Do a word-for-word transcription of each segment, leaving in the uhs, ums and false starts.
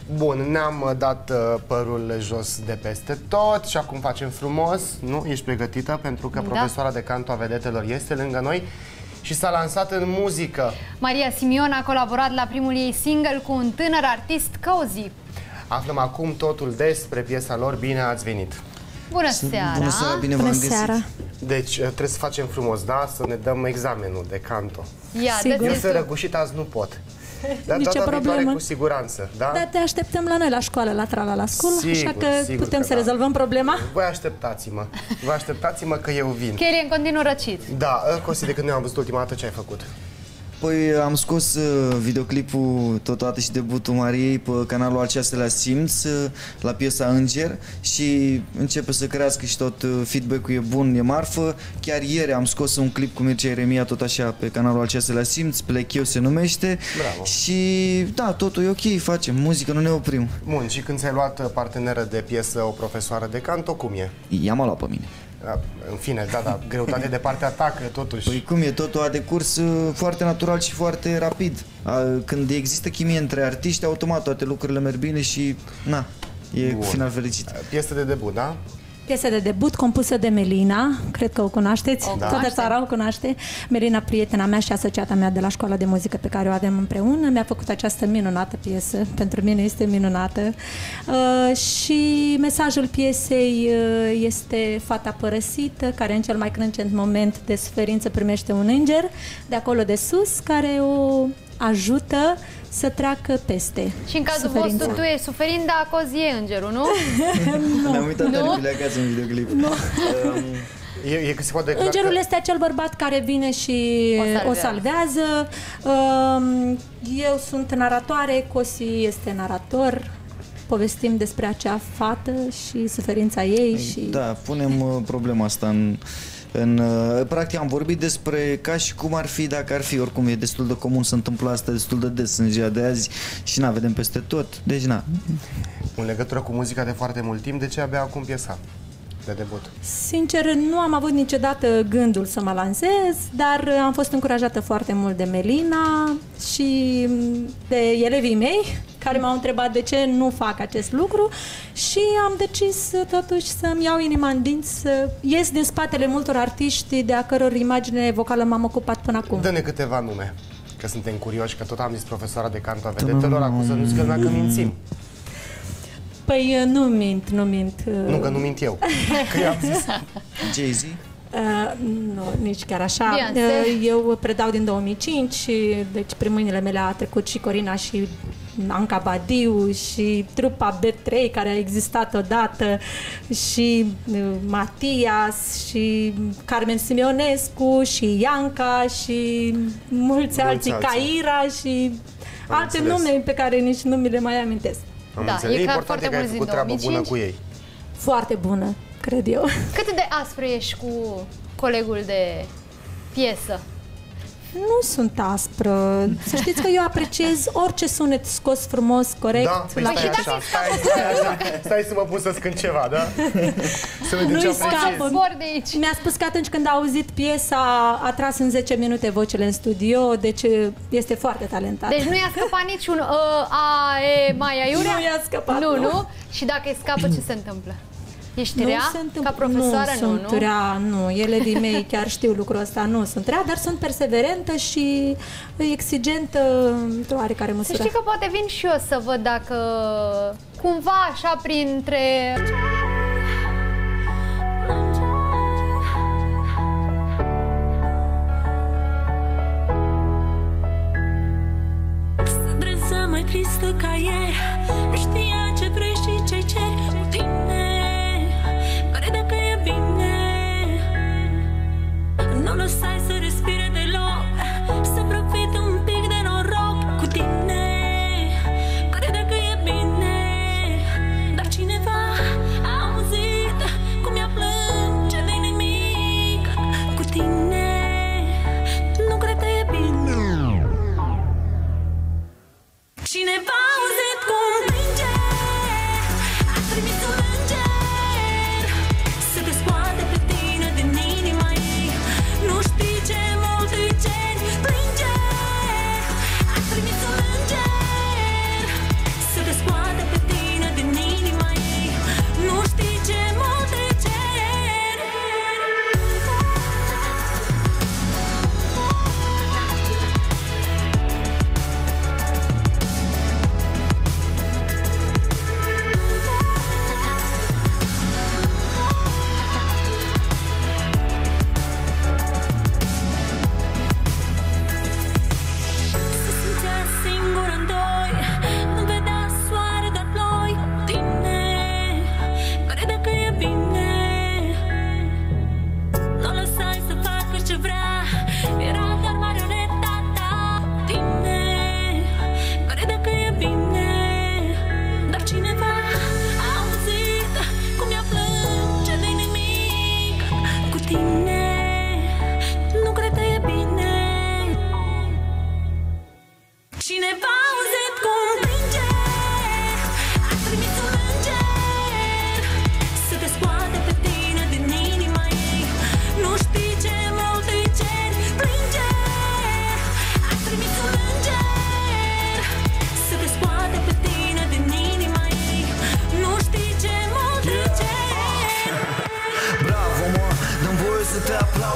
Bun, ne-am dat uh, părul jos de peste tot și acum facem frumos, nu? Ești pregătită? Pentru că da. profesoara de canto a vedetelor este lângă noi și s-a lansat în muzică. Maria Simion a colaborat la primul ei single cu un tânăr artist, Cozy. Aflăm acum totul despre piesa lor. Bine ați venit! Bună seara! Bună seara, bine v-am găsit! Deci trebuie să facem frumos, da? Să ne dăm examenul de canto. Ia, eu să răgușit azi nu pot. Dar nicio problemă. Cu siguranță, da? Dar te așteptăm la noi la școală, la Trala la School, sigur, așa că putem că să da. rezolvăm problema. Voi așteptați-mă, vă așteptați-mă că eu vin. Chiar e în continuu răcit. Da, Costi, de când nu am văzut ultima dată, ce ai făcut? Păi am scos uh, videoclipul totodată și debutul Mariei pe canalul al șaselea Simț, uh, la piesa Înger, și începe să crească și tot uh, feedback-ul e bun, e marfă. Chiar ieri am scos un clip cu Mircea Eremia, tot așa, pe canalul al șaselea Simț, Plec eu se numește. Bravo. Și da, totul e ok, facem muzică, nu ne oprim. Bun, și când ți-ai luat parteneră de piesă o profesoară de canto, cum e? Ea m-a luat pe mine. În fine, da, da, greutate de partea ta, că totuși... Păi cum e, totul a decurs foarte natural și foarte rapid. Când există chimie între artiști, automat toate lucrurile merg bine și, na, e Bun. final fericit. Piesă de debut, da? Piesă de debut compusă de Melina, cred că o cunoașteți, o toată țara o cunoaște. Melina, prietena mea și asociata mea de la școala de muzică pe care o avem împreună, mi-a făcut această minunată piesă, pentru mine este minunată. Uh, și mesajul piesei uh, este fata părăsită, care în cel mai crâncent moment de suferință primește un înger de acolo de sus, care o ajută să treacă peste. Și în cazul suferința. vostru tu e suferind, dar Cozy e îngerul, nu? Nu. Ne-am uitat tare pe acasă în videoclip. Nu. Um, e, e că se poate Îngerul că... este acel bărbat care vine și o o salvează. salvează. Um, eu sunt naratoare, Cosi este narator. Povestim despre acea fată și suferința ei. Și... Da, punem uh, problema asta în... În, practic am vorbit despre ca și cum ar fi dacă ar fi, oricum e destul de comun să întâmplă asta destul de des în ziua de azi și na, vedem peste tot, deci na. În legătură cu muzica de foarte mult timp, de ce abia acum piesa de debut? Sincer, nu am avut niciodată gândul să mă lansez, dar am fost încurajată foarte mult de Melina și de elevii mei, care m-au întrebat de ce nu fac acest lucru și am decis totuși să-mi iau inima în dinți, să ies din spatele multor artiști de a căror imagine vocală m-am ocupat până acum. Dă-ne câteva nume, că suntem curioși, că tot am zis profesoara de canto a vedetelor, acum să nu zic că mințim. Păi nu mint, nu mint. Nu, că nu mint eu, că i-am zis. Jay-Z? Uh, nu, nici chiar așa. Uh, eu predau din două mii cinci și deci prin mâinile mele a trecut și Corina și Anca Badiu și trupa B trei care a existat odată și uh, Matias și Carmen Simionescu și Ianca și mulți, mulți alții, alții, Caira și am alte înțeles. nume pe care nici nu mi le mai amintesc. Am da, înțeles. e, E important că ai făcut treabă bună cu ei. Foarte bună, cred eu. Cât de aspru ești cu colegul de piesă? Nu sunt aspră. Să știți că eu apreciez orice sunet scos frumos, corect. Da, păi la stai, așa, stai, stai, așa. Stai să mă pun să scânt ceva, da? Să vedem ce apreciezi. Mi-a spus că atunci când a auzit piesa a tras în zece minute vocele în studio, deci este foarte talentat. Deci nu i-a scăpat niciun uh, A, E, mai aiurea? Nu i-a scăpat. Nu, nu, nu? Și dacă îi scapă, ce se întâmplă? Ești rea? Ca profesoară, nu, nu? Nu, sunt rea, nu. Elevii mei chiar știu lucrul ăsta, nu sunt rea, dar sunt perseverentă și exigentă într-o oarecare măsură. Să știi că poate vin și eu să văd dacă cumva așa printre... Sunt să mai tristă ca ieri, nu știa ce vrei și ce ceri. Nu lăsai să respire deloc, să profit un pic de noroc cu tine. Crede că e bine, dar cineva a auzit cum ea plânge de nimic cu tine. Nu cred că e bine. Cineva a auzit cum plânge.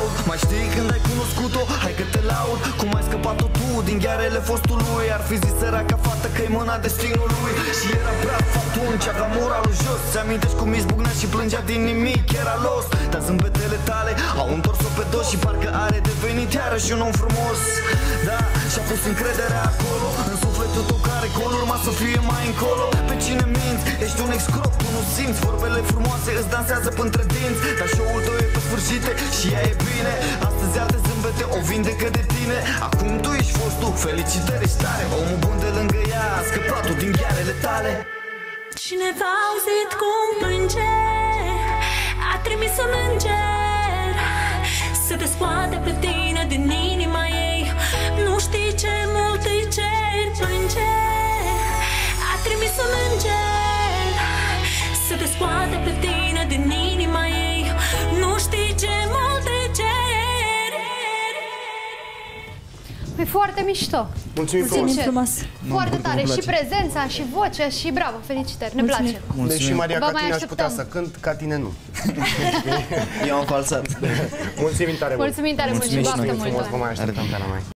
laud. Mai știi când ai cunoscut-o? Hai că te laud. Cum ai scăpat-o tu din ghearele fostului? Ar fi zis săraca fată că-i mâna destinului. Și era praf atunci, avea moralul jos. Ți-amintești cum izbucnea și plângea din nimic, era los. Dar zâmbetele tale au întors-o pe dos și parcă are devenit iarăși un om frumos. Da, și-a pus încrederea acolo, în sufletul tău care gol urma să fie mai încolo. Pe cine minți? Ești un excrop, tu nu simți. Vorbele frumoase îți dansează pântre dinți, dar show-ul tău e pe sfârșite și ea e bine. Astăzi alte zâmbete o vindecă de tine. Acum tu ești fostul, felicitări, ești tare. Omul bun de lângă ea a scăpat-o din ghearele tale. Cineva a auzit cum plânge, a trimis un înger să te scoate pe tine din inima ei. Nu știi ce mult îi cer, plânge. A trimis un înger să te scoate pe tine din inima ei. Nu știi ce mult îi cer. E foarte mișto. Mulțumim frumos. frumos. Foarte tare. Și prezența, și vocea, și bravo. Felicitări. Ne Mulțumim. place. Mulțumim. Deși Maria Vă ca mai tine aș putea așteptăm. să cânt, ca tine nu. Eu am falsat. Mulțumim tare mult. Mulțumim tare mult și Mulțumim și baftă noi mult. Frumos, vă mai așteptăm pe la noi.